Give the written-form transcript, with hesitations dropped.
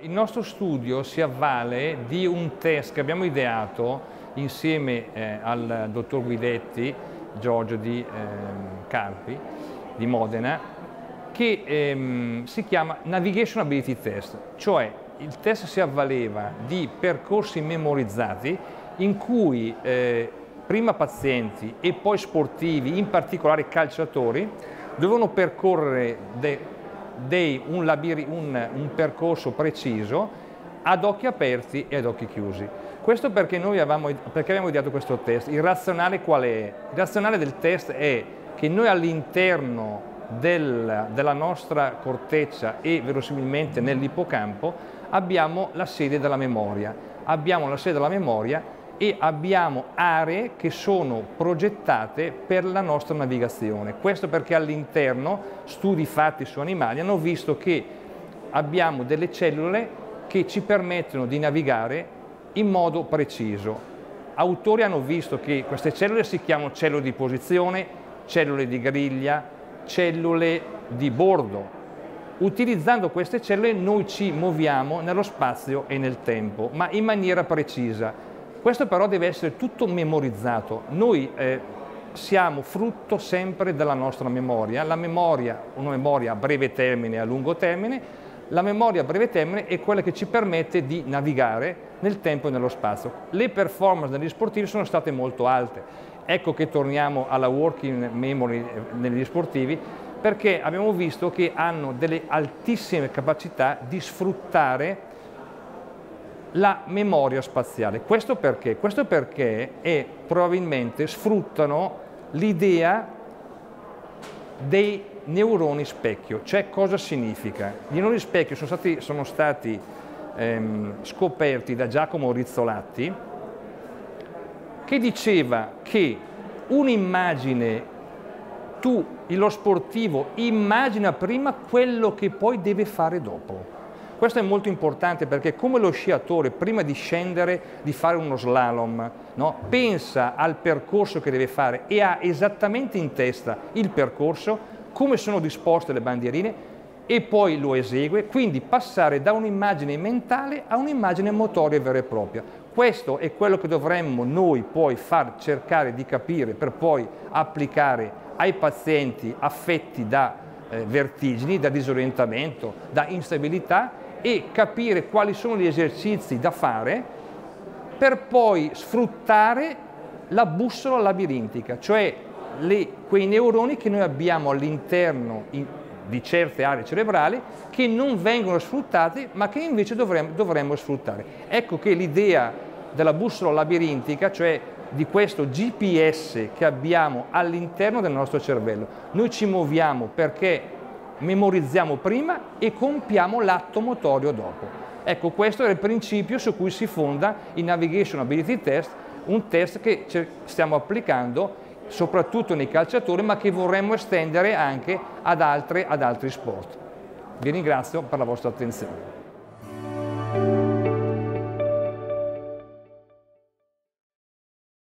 Il nostro studio si avvale di un test che abbiamo ideato insieme al dottor Guidetti, Giorgio di Carpi, di Modena, che si chiama Navigation Ability Test, cioè il test si avvaleva di percorsi memorizzati in cui prima pazienti e poi sportivi, in particolare calciatori, dovevano percorrere un percorso preciso ad occhi aperti e ad occhi chiusi. Questo perché abbiamo ideato questo test. Il razionale qual è? Il razionale del test è che noi all'interno della nostra corteccia e verosimilmente nell'ippocampo abbiamo la sede della memoria. Abbiamo la sede della memoria e abbiamo aree che sono progettate per la nostra navigazione. Questo perché all'interno, studi fatti su animali hanno visto che abbiamo delle cellule che ci permettono di navigare in modo preciso. Autori hanno visto che queste cellule si chiamano cellule di posizione, cellule di griglia, cellule di bordo. Utilizzando queste cellule noi ci muoviamo nello spazio e nel tempo, ma in maniera precisa. Questo però deve essere tutto memorizzato. Noi siamo frutto sempre della nostra memoria. La memoria, una memoria a breve termine e a lungo termine, la memoria a breve termine è quella che ci permette di navigare nel tempo e nello spazio. Le performance degli sportivi sono state molto alte. Ecco che torniamo alla working memory negli sportivi, perché abbiamo visto che hanno delle altissime capacità di sfruttare la memoria spaziale. Questo perché? Questo perché probabilmente sfruttano l'idea dei neuroni specchio. Cioè, cosa significa? I neuroni specchio sono stati scoperti da Giacomo Rizzolatti, che diceva che un'immagine, lo sportivo immagina prima quello che poi deve fare dopo. Questo è molto importante perché come lo sciatore prima di scendere, di fare uno slalom, no? Pensa al percorso che deve fare e ha esattamente in testa il percorso, come sono disposte le bandierine e poi lo esegue, quindi passare da un'immagine mentale a un'immagine motoria vera e propria. Questo è quello che dovremmo noi poi far cercare di capire per poi applicare ai pazienti affetti da vertigini, da disorientamento, da instabilità, e capire quali sono gli esercizi da fare per poi sfruttare la bussola labirintica, cioè quei neuroni che noi abbiamo all'interno di certe aree cerebrali che non vengono sfruttati ma che invece dovremmo sfruttare. Ecco che l'idea della bussola labirintica, cioè di questo GPS che abbiamo all'interno del nostro cervello, noi ci muoviamo perché memorizziamo prima e compiamo l'atto motorio dopo. Ecco, questo è il principio su cui si fonda il Navigation Ability Test, un test che stiamo applicando soprattutto nei calciatori, ma che vorremmo estendere anche ad altri sport. Vi ringrazio per la vostra attenzione.